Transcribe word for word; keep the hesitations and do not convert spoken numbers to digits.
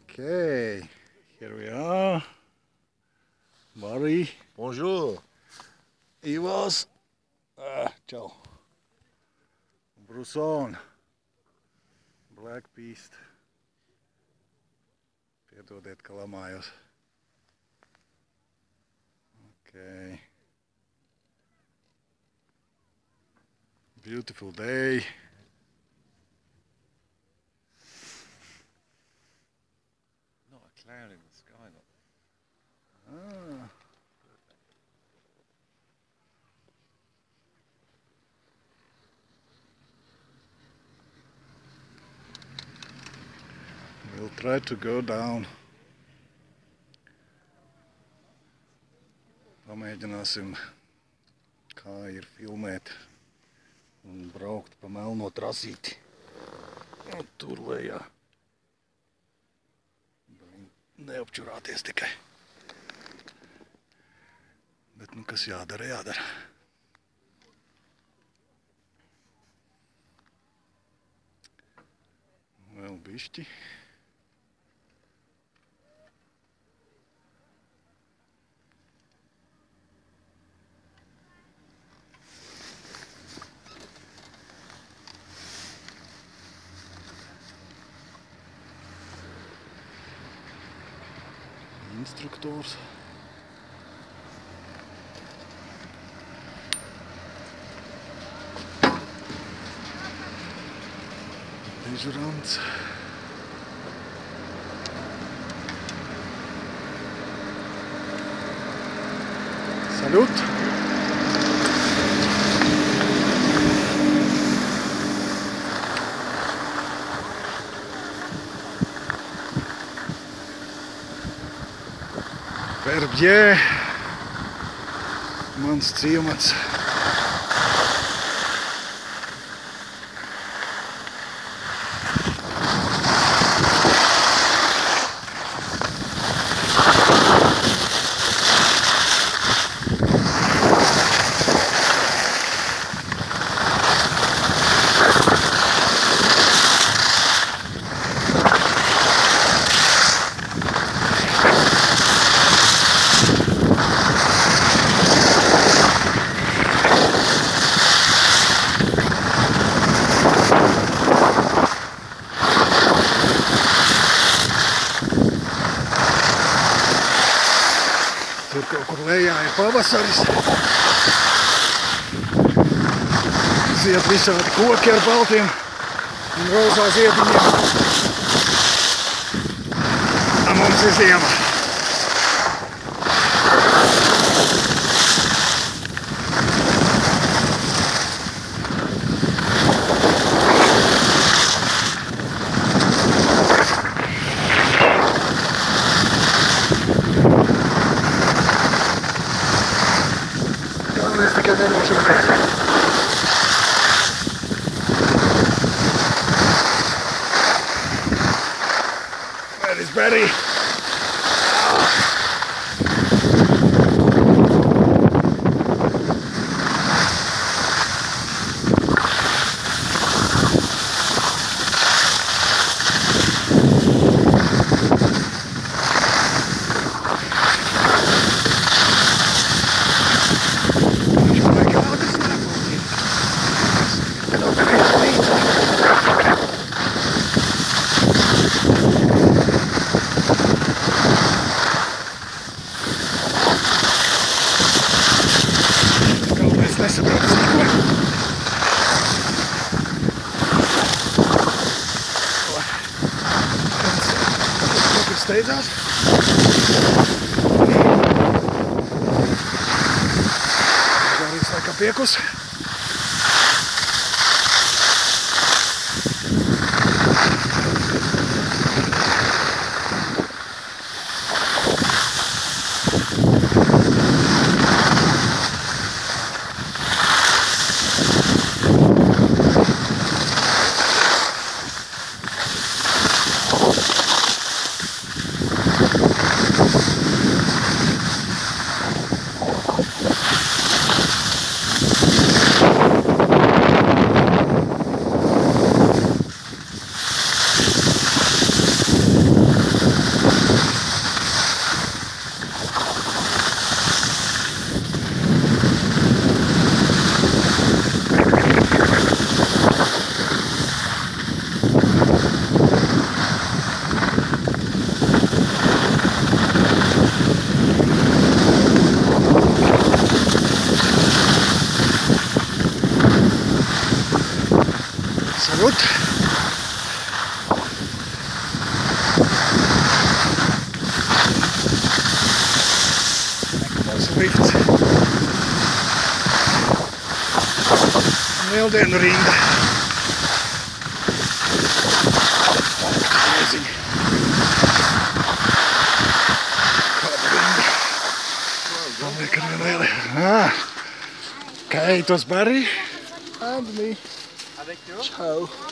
Okay, here we are. Murray. Bonjour. Ivars. Ah, čau. Bruson. Black Beast. Piedodiet, ka lamājos. Okay. Beautiful day. Not a cloud in the sky. Not... Ah. We'll try to go down. Pamēģināsim, kā ir filmēt un braukt pa melno trasīti. Un tur lejā. Neapčurāties tikai. Bet nu kas jādara, jādara. Vēl bišķi. Instruktors. Dežurants. Salut! Verbier, mans ciemats. Tur kaut kur lejā ir pavasaris. Ziet visādi koki ar baltiem un rozā ziediņiem. A mums ir ziema. Mēs tikai neņemsim pēc. Where is Betty? Steidzās. Gārīs laikam piekus. Goed. Alsjeblieft. Heel den erin. Ah, kijk, het was Barry. Anthony. Avec toi? Ciao.